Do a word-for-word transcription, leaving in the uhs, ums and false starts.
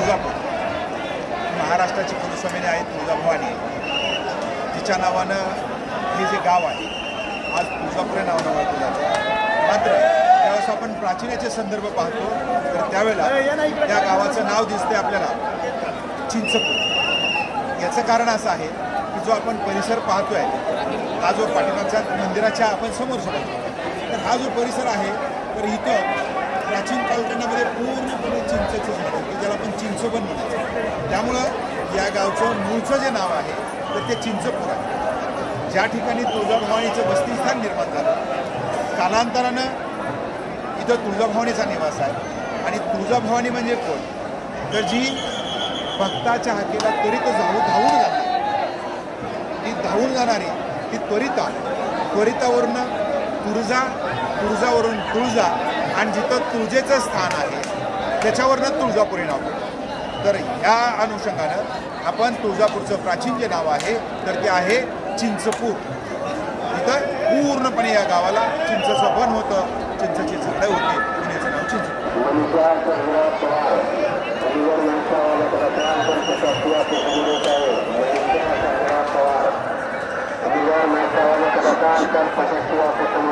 तुळजापूर महाराष्ट्राची कुलस्वामिनी आहे तुळजाभवानी, तिच्या नावानं हे जे गाव आहे आज तुळजापूर या नावानं ओळखलं जातं. मात्र ज्यावेळेस आपण प्राचीनाचे संदर्भ पाहतो तर त्यावेळेला त्या गावाचं नाव दिसते आपल्याला चिंचपूर. याचं कारण असं आहे की जो आपण परिसर पाहतोय हा जो पाठीमागच्या मंदिराच्या आपण समोर समजतो तर हा जो परिसर आहे तर इथं प्राचीन कालखंडामध्ये पूर्णपणे चिंचेचं झाड की ज्याला आपण चिंचोबन म्हणायचं. त्यामुळं या गावचं मूळचं जे नाव आहे तर ते चिंचपूर आहे. ज्या ठिकाणी तुळजाभवानीचं बस्तीस्थान निर्माण झालं कालांतरानं इथं तुळजाभवानीचा निवास आहे. आणि तुळजाभवानी म्हणजे कोण तर जी भक्ताच्या हाकेला त्वरित जाऊ धावून जाते, ती धावून जाणारी ती त्वरिता, त्वरितावरनं तुळजा, तुळजावरून तुळजा आणि जिथं तुळजेचं स्थान आहे त्याच्यावरनं तुळजापुरी नाव पडलं. तर ह्या अनुषंगानं आपण तुळजापूरचं प्राचीन जे नाव आहे तर ते आहे चिंचपूर. इथं पूर्णपणे या गावाला चिंचेचं वन होतं, चिंचेची झाडं होती आणि याचं नाव चिंचपूर.